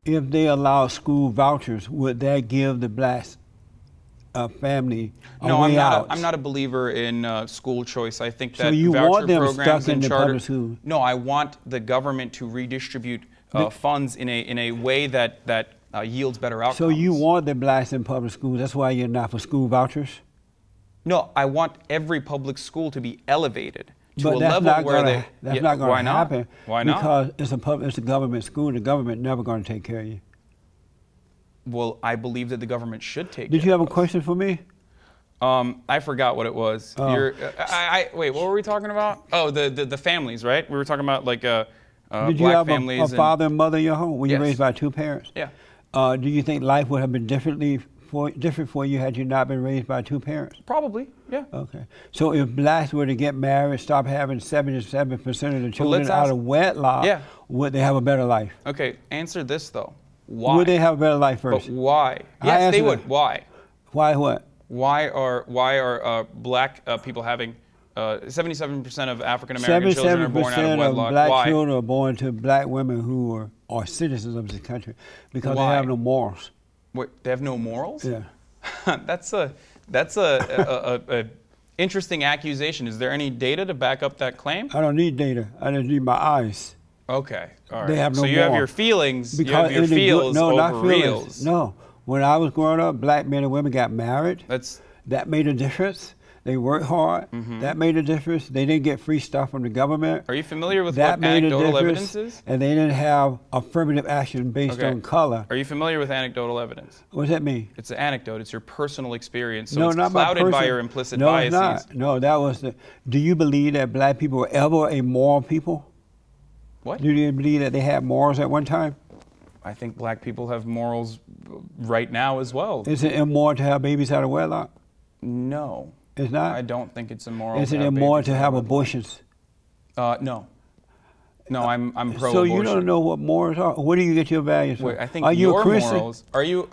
If they allow school vouchers, would that give the black family a way out? I'm not a believer in school choice. I think that so you voucher want them programs stuck in and the charter. public school? No, I want the government to redistribute funds in a way that yields better outcomes. So you want the blacks in public schools. That's why you're not for school vouchers? No, I want every public school to be elevated to But a that's level not where gonna, that's not going to happen. Why not? Because it's a government school. The government never going to take care of you. Well, I believe that the government should take care Did you have of a us. question for me? I forgot what it was. Oh. Wait, what were we talking about? Oh, the families, right? We were talking about like Did black you have families. a father and mother in your home? Were you Yes. raised by two parents? Yeah. Do you think life would have been different for you had you not been raised by two parents? Probably, yeah. Okay. So if blacks were to get married, stop having 77% of the children out of wedlock, yeah. would they have a better life? Okay, answer this though. Why? Would they have a better life first? But why? Yes, they would. Why? Why what? Why are black people having 77% of African American children are born out of 77% wedlock? of black Why? children are born to black women who are citizens of this country because Why? they have no morals. Wait, they have no morals? Yeah. That's a interesting accusation. Is there any data to back up that claim? I don't need data. I just need my eyes. Okay, all right. They have no so you have morals. your feelings, Because you have your feels no, over not feelings. reals. No. When I was growing up, black men and women got married. That made a difference. They worked hard. That made a difference. They didn't get free stuff from the government. Are you familiar with that what anecdotal evidence is? And they didn't have affirmative action based on color. Are you familiar with anecdotal evidence? What does that mean? It's an anecdote. It's your personal experience. So No, it's not clouded my by person. your implicit no, biases. It's not. No, that was the. Do you believe that black people were ever a moral people? What? Do you believe that they had morals at one time? I think black people have morals right now as well. Is it immoral to have babies out of wedlock? No. It's not? I don't think it's immoral. Is it immoral to have abortions? No. No, I'm pro-abortion. So you don't know what morals are? Where do you get your values from? Wait, I think are you your a Christian? morals. Are you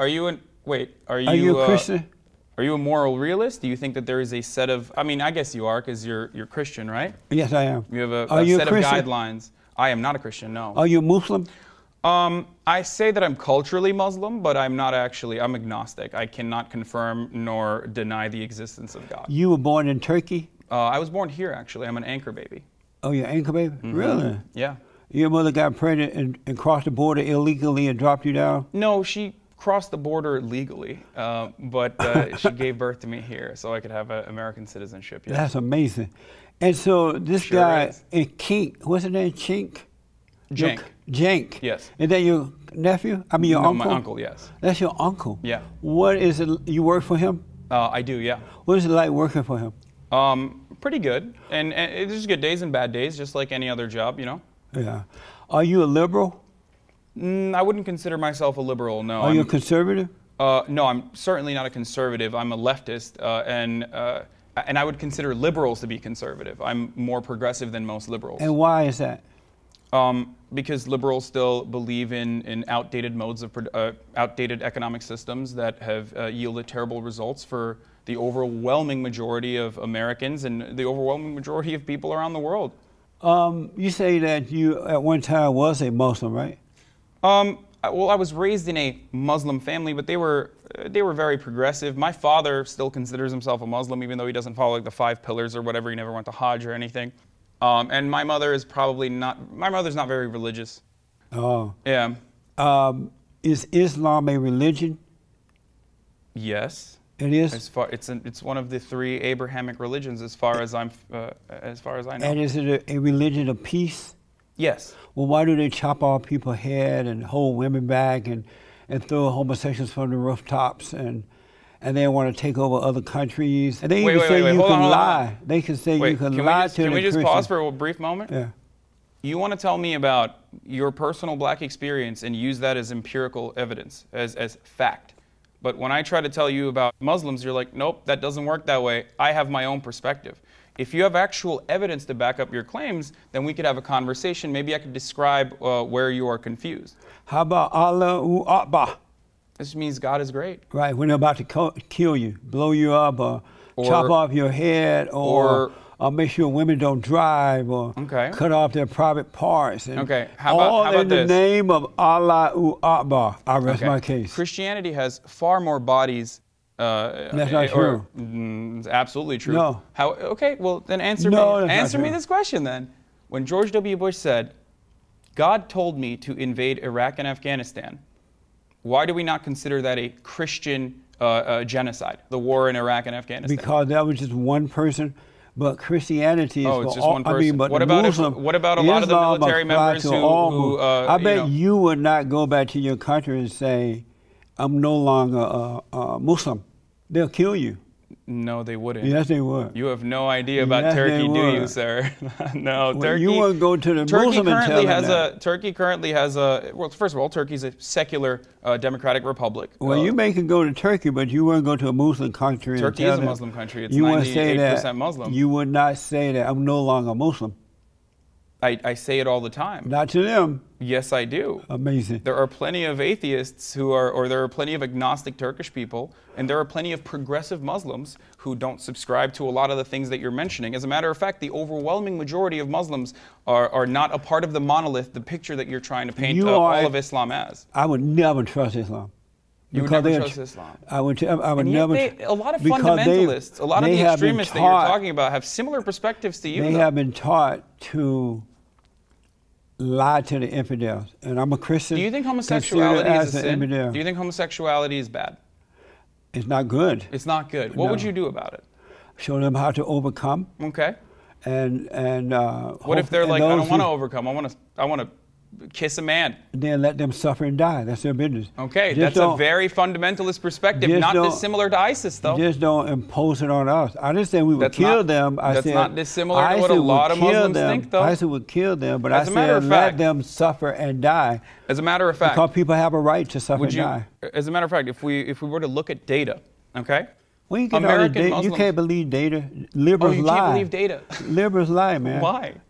a Christian? Are you a moral realist? Do you think that there is a set of? I mean, I guess you are because you're Christian, right? Yes, I am. You have a Are you set a of Christian? guidelines. I am not a Christian. No. Are you a Muslim? I say that I'm culturally Muslim, but I'm not actually. I'm agnostic. I cannot confirm nor deny the existence of God. You were born in Turkey? I was born here, actually. I'm an anchor baby. Oh, you're an anchor baby? Really? Yeah. Your mother got pregnant and crossed the border illegally and dropped you down? No, she crossed the border legally, but she gave birth to me here so I could have American citizenship. Yes. That's amazing. And so this Sure guy, is. Kink, what's his name? Chink? Jank. Jank. Yes. Is that your nephew? I mean, your No, uncle? my uncle, yes. That's your uncle? Yeah. What is it? You work for him? I do, yeah. What is it like working for him? Pretty good. And there's good days and bad days, just like any other job, you know? Yeah. Are you a liberal? I wouldn't consider myself a liberal, no. Are you a conservative? No, I'm certainly not a conservative. I'm a leftist, and I would consider liberals to be conservative. I'm more progressive than most liberals. And why is that? Because liberals still believe in outdated modes of outdated economic systems that have yielded terrible results for the overwhelming majority of Americans and the overwhelming majority of people around the world. You say that you at one time was a Muslim, right? Well, I was raised in a Muslim family, but they were very progressive. My father still considers himself a Muslim, even though he doesn't follow like the 5 pillars or whatever. He never went to Hajj or anything. And my mother is probably not. My mother's not very religious. Oh. Yeah. Is Islam a religion? Yes. It is. It's one of the 3 Abrahamic religions, as far as I know. And is it a religion of peace? Yes. Well, why do they chop off people's head and hold women back and throw homosexuals from the rooftops and they want to take over other countries? And they even say you can lie. They can say you can lie to the Can we just Christians. pause for a brief moment? Yeah. You want to tell me about your personal black experience and use that as empirical evidence, as fact. But when I try to tell you about Muslims, you're like, nope, that doesn't work that way. I have my own perspective. If you have actual evidence to back up your claims, then we could have a conversation. Maybe I could describe where you are confused. How about Allahu Akbar? This means God is great. Right, when they're about to kill you, blow you up, or chop off your head, or make sure women don't drive, or cut off their private parts. And how about in the name of Allahu Akbar. I rest my case. Christianity has far more bodies. That's not true. Absolutely true. No. Okay, well then answer me this question then. When George W. Bush said, God told me to invade Iraq and Afghanistan, why do we not consider that a Christian genocide, the war in Iraq and Afghanistan? Because that was just one person, but Christianity is it's just one person. What about a lot of the military members who I bet you would not go back to your country and say, I'm no longer a Muslim. They'll kill you. No, they wouldn't. Yes, they would. You have no idea about Turkey, do you, sir? No, well, Turkey. You wouldn't go to the Muslim and tell them that. Turkey currently has a. Well, first of all, Turkey's a secular democratic republic. Well, you may can go to Turkey, but you wouldn't go to a Muslim country. Turkey is a Muslim country. It's 98% Muslim. You would not say that I'm no longer Muslim. I say it all the time. Not to them. Yes, I do. Amazing. There are plenty of atheists or there are plenty of agnostic Turkish people, and there are plenty of progressive Muslims who don't subscribe to a lot of the things that you're mentioning. As a matter of fact, the overwhelming majority of Muslims are not a part of the monolith, the picture that you're trying to paint all of Islam as. I would never trust Islam. You would never trust Islam. I would never. A lot of fundamentalists, a lot of the extremists that you're talking about have similar perspectives to you. They have been taught to lie to the infidels, and I'm a Christian. Do you think homosexuality is a sin? Do you think homosexuality is bad? It's not good. It's not good. What would you do about it? Show them how to overcome. Okay. And what if they're like, I don't want to overcome. I want to kiss a man. Then let them suffer and die. That's their business. Okay, that's a very fundamentalist perspective, not dissimilar to ISIS, though. Just don't impose it on us. I didn't say we would kill them. That's not dissimilar to what a lot of Muslims think, though. ISIS would kill them, but I said let them suffer and die. As a matter of fact, because people have a right to suffer and die. As a matter of fact, if we were to look at data, okay? Well, you can you can't believe data. Liberals lie. You can't believe data. Liberals lie, man. Why?